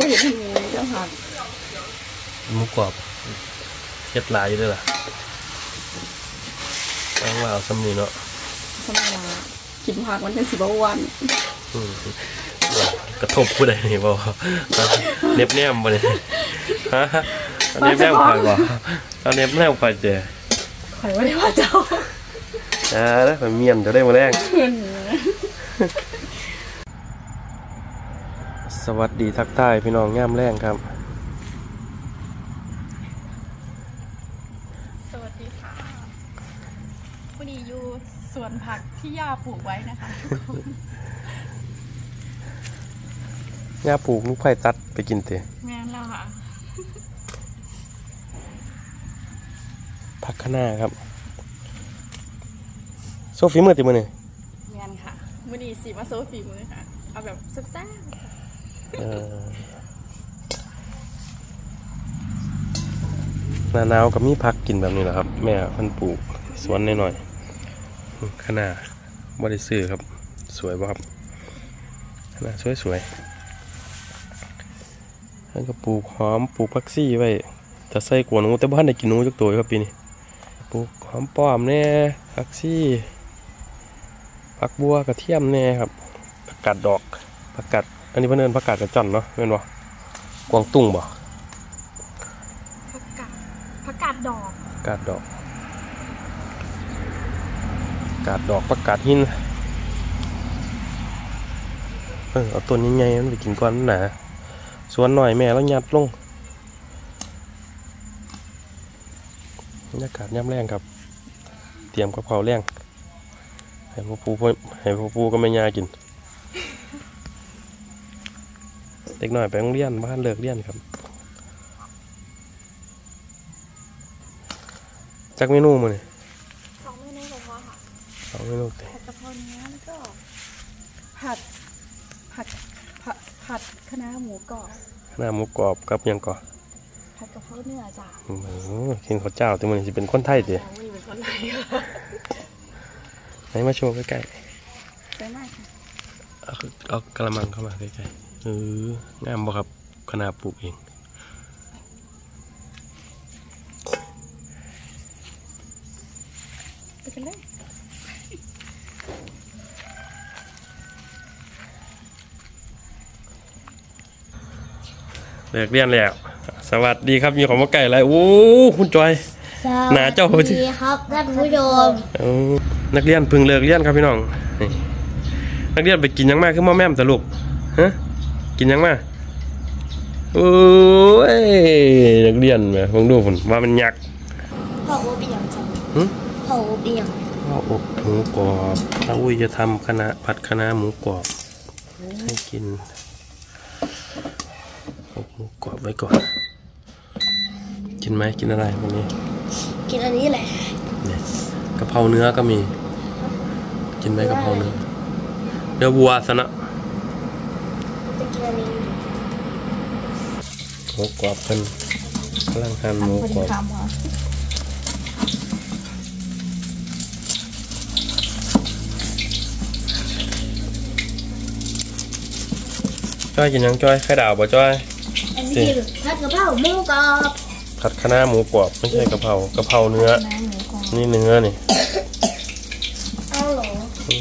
เห็นอย่างนี้เจ้าค่ะหมูกรอบเฮ็ดลายอยู่ด้วยล่ะตั้งว่าเอาซ้ำนี่เนาะสมัยละกินผักมันเป็นสิบวันกระทบผู้ใดนี่บ่เน็บแนมบ่เนี่ยฮะเน็บแนมข่อยบ่เอาเน็บแนมข่อยเด้อข่อยว่าได้ว่าเจ้าแล้วข่อยเมียนจะได้มาแรงสวัสดีทักทายพี่น้องย่ำแรงครับสวัสดีค่ะวันนี้อยู่สวนผักที่ย่าปลูกไว้นะคะย่าปลูกลูกไผ่ตัดไปกินเตะแม่นแล้วค่ะผักคะน้าครับโซฟีมือติมือนี่แม่นค่ะวันนี้สีมาโซฟีมือค่ะเอาแบบแซ่บหน้าหนาวก็มีผักกินแบบนี้แหละครับแม่เพิ่นปลูกสวนหน่อยๆคะน้าบ่ได้ซื้อครับสวยบ่ครับคะน้าสวยๆแล้วก็ปลูกหอมปลูกผักซี่ไว้จะใส่กวนหนูแต่บ้านได้กินหนูจักตัวครับปีนี้ปลูกหอมป้อมแน่ผักซี่ผักบัวกระเทียมแน่ครับผักกาดดอกผักกาดอันนี้เพิ่นเอิ้นผักกาดกระจ่อนเนาะแม่นบ่กวางตุ้งบ่ผักกาดดอกกาดดอกกาดดอกผักกาดหินเอาต้นใหญ่ๆมันไปกินก่อนมันหนาสวนหน่อยแม่แล้วยัดลงบรรยากาศย่ำแรงครับเตรียมกะเพราแรงให้พ่อปูก็ไม่ยากินเด็กหน่อยไปโรงเรียนบ้านเลิกเรียนครับจักเมนูมั้งเนี่ย 2 เมนูก็พอค่ะ 2 เมนูผัดกะเพราเนื้อแล้วก็ผัดคะน้าหมูกรอบคะน้าหมูกรอบกับยังก่อผัดกะเพราเนื้อจ้ะกินข้าวเจ้าแต่มันจะเป็นคนไทยเดี๋ยวเป็นคนไทยไหนมาโชว์ใกล้ๆได้มากค่ะเอากระมังเข้ามาใกล้ๆงามบ่ครับคะน้าปลูกเองไปกันเลยเลิกเรียนแล้วสวัสดีครับมีของมาไก่อะไรโอ้คุณจอยหนาเจ้าสวัสดีครับท่านผู้ชมนักเรียนพึ่งเลิกเรียนครับพี่น้องนักเรียนไปกินยังมากขึ้นมาแม่มแต่ลูกฮะกินยังมากโอ้ยนักเรียนไหมผมดูผมว่ามันยักษ์พ่ออบเปียงจ้ะพ่ออบเปียงพ่ออบหมูกรอบถ้าอุ้ยจะทำผัดคะน้าหมูกรอบให้กินอบหมูกรอบไว้ก่อนกินไหมกินอะไรวันนี้กินอันนี้แหละเนี่ยกะเพราเนื้อก็มีกินไหมกะเพราเนื้อวัวซะนะจะกินอันนี้หมูกรอบเป็นกำลังหั่นหมูกรอบจ้อยกินยังจ้อยไข่ดาวบ่จ้อยอันนี้ผัดกะเพราหมูกรอบผัดคะน้าหมูกรอบไม่ใช่กะเพราเนื้อนี่เนื้อนี่เอาหรอ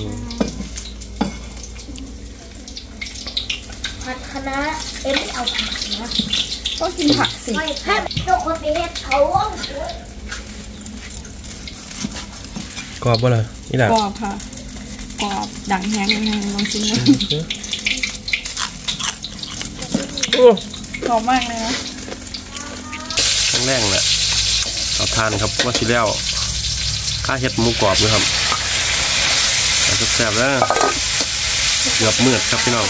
ผัดคะน้าไม่เอาผักนะต้องกินผักสิไม่ถ้าทุกคนไปเฮ็ดเขากรอบบ่ล่ะนี่แหละกรอบค่ะกรอบดังแห้งลองชิมนะหอมมากเลยนะครั้งแรกแหละเอาทานครับว่าสิแล้วข้าเห็ดหมูกรอบนะครับแซ่บๆแล้วเกือบมืดครับพี่น้อง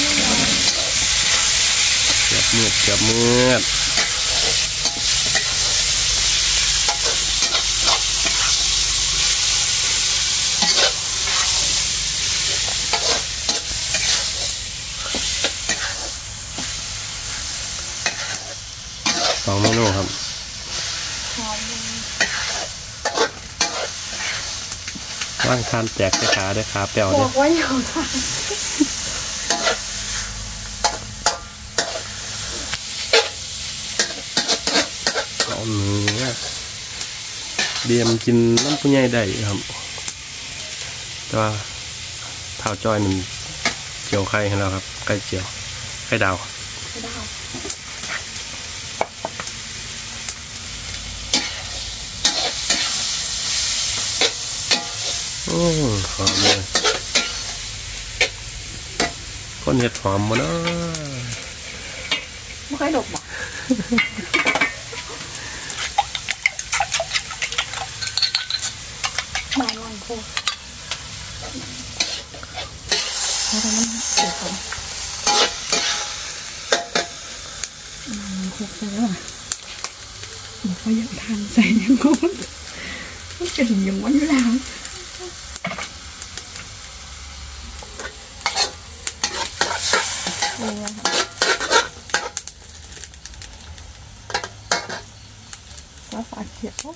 เกือบมืด2 เมนูครับว่างทานแจกได้ขาได้ขาเปรี้ยวเลยบอกว่าอย่าทานอมเนื้อเดียมกินน้ำผู้ใหญ่ได้ครับแต่ว่าเท้าจอยมันเจียวไข่ให้เราครับไข่เจียวไข่ดาวหอมเลยคนเห็ดหอมมาเนาะไม่ค่อยดกหรอกมาลองโคแล้วทำมันเสียคนโคกเลยว่ะบอกว่าอยากทานใส่ยังไงมันกระดิ่งยังวันอยู่แล้วฟ้าฝาเขียว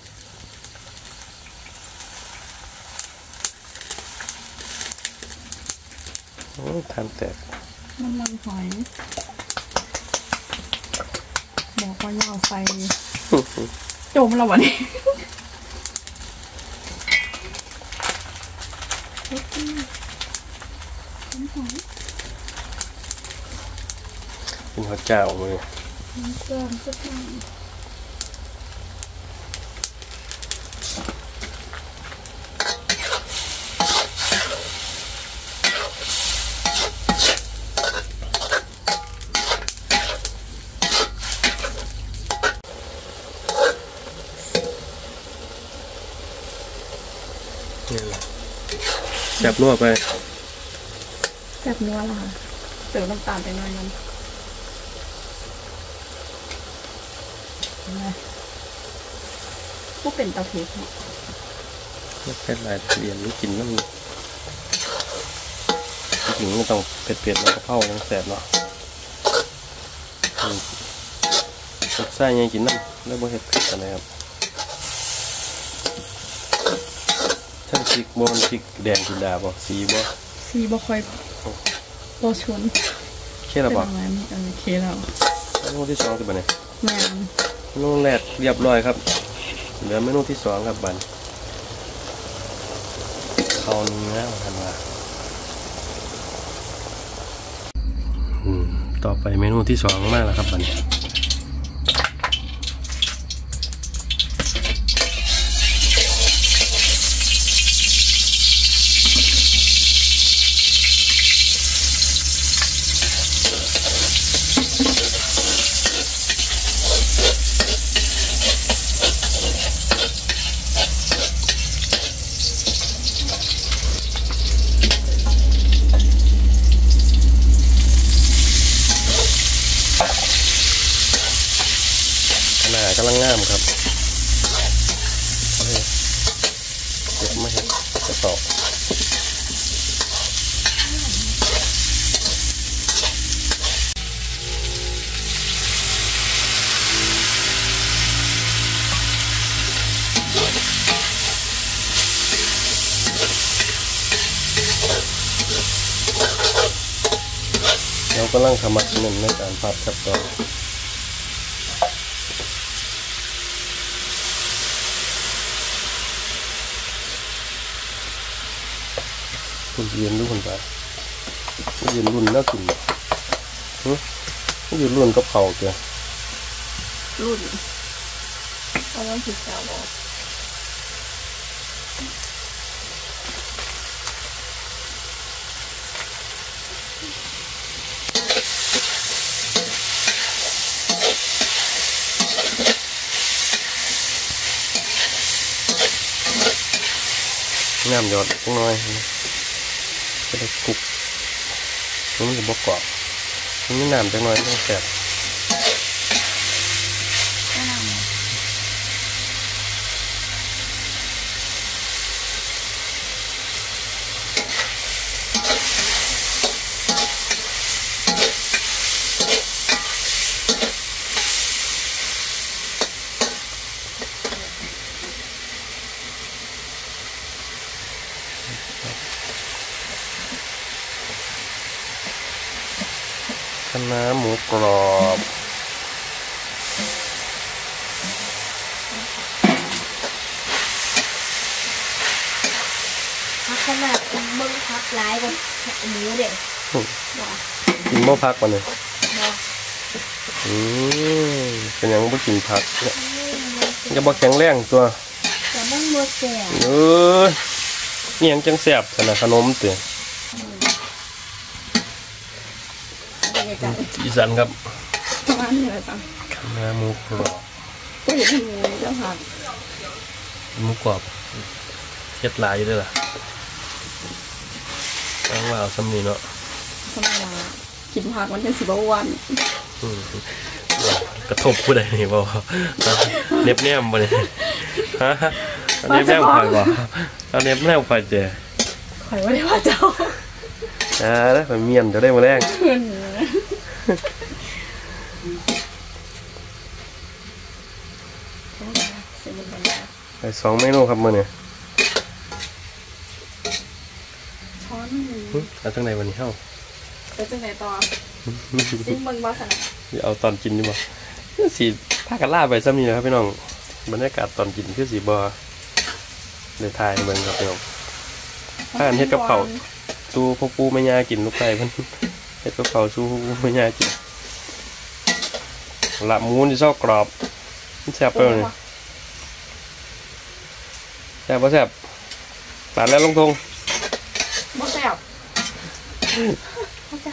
ทานแตกน้ำมันหอยบอกว่าอย่าเอาใส่จมแล้ววะนี่เป็นข้าวเจ้ามือเติมสักหน่อยแซ่บนัวไปแซ่บนัวละค่ะเติมน้ำตาลไปหน่อยนึงพวกเป็นตะเพ็ดเนาะไม่เป็นไรเรียนไม่กินน้ำจริงๆไม่ต้องเผ็ดๆแล้วก็เผายังแซ่บเนาะรสชาติยังกินน้ำแล้วบ่เผ็ดกันนะครับท่านพริกบนพริกแดงกินดาบ่สีบ่ค่อยโตชวนเคแล้วบ่เคแล้วเมนูที่2คือบัดนี้แม่นเมนูแรกเรียบร้อยครับเหลือเมนูที่2ครับบัดข้าวเนื้อทันว่าต่อไปเมนูที่2มาแล้วครับบัดนี้กำลังงามครับเก็บมาเห็ดกระสอบเรากำลังขมักหนึ่งในการผัดครับต่อคุณเรียนรู้คนไปเรียนรุ่นน่ากินนี่อยู่รุ่นกับเขาเจ้ารุ่นเอาไว้ผิดแถวบอกงามยอดนิดหน่อยจะได้กรุบมันจะบกกรอบมันน้ำจังหน่อยต้องแสบคะน้าหมูกรอบขนาดเบิ้งพักร้ายกับหมูเด็กกินหม้อพักมาเลยเนาะเป็นยังไม่กินผักเนี่ยจะบอกแข็งแรงตัวแต่มันโมเสียนี่ยังจังแสบขนาดขนมเตี๋ยอีสานครับประมาณนี้แหละจ้ะคณะหมูกรอบก็เห็นหมูเจ้าค่ะหมูกรอบเฮ็ดหลายอยู่ด้วยล่ะตั้งว่าเอาซ้ำนี่เนาะทำไมล่ะกินผักมันเป็น10 วันกระทบผู้ใดนี่บ่เน็บแนมบ่เนี่ยฮะเน็บแนมข่อยบ่เอาเน็บแนมข่อยเจ้ข่อยว่าได้ว่าเจ้าแล้วข่อยเมียนจะได้มาแรงขึ้นไป2 เมนูครับมื้อนี้ช้อนเอาจังไดวันนี้เฮาไปจังไหนต่อซิมเบิ้งบอสนะเอาตอนกินดีบ่สิพากันล่าไปซ้ำนี่นะครับพี่น้องบรรยากาศตอนกินคือสิบ่ได้ถ่ายเบิ่งครับพี่น้องพากันเฮ็ดกับข้าวสู้พวกปูแม่ย่ากินลูกไก่เพิ่นเฮ็ดกับข้าวสู้พวกปูแม่ย่ากินลาบหมูนี่ซอกกรอบมันแซ่บไปเลยแซ่บบ่แซ่บปาดแล้วลงทงบอสแซ่บพอ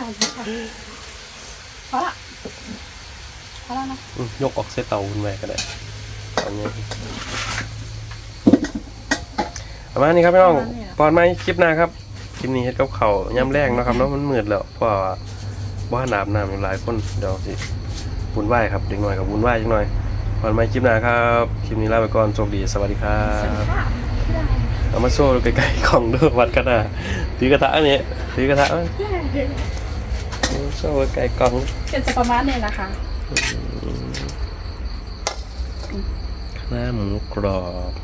ละพอละนะยกออกเส้นเตาขึ้นไปก็ได้ตอนนี้ประมาณนี้ครับพี่น้องปอนไหมคลิปหน้าครับคลิปนี้เฮ็ดกับข้าวย่ำแรงเนาะครับเนาะมันมืดแล้วเพราะว่าบ้านอาบน้ำอยู่หลายคนเดี๋ยวสิบุญไหว้ครับเด็กหน่อยกับบุญไหว้จังหน่อยปอนไหมคลิปหน้าครับคลิปนี้ลาไปก่อนโชคดีสวัสดีครับเอามาโซ่ใกล้ๆกล่องด้วยวัดกันนะถือกระทะอันนี้ถือกระทะโซ่ใกล้กล่องเป็นจะประมาณนี้นะคะคณะหมูกรอบ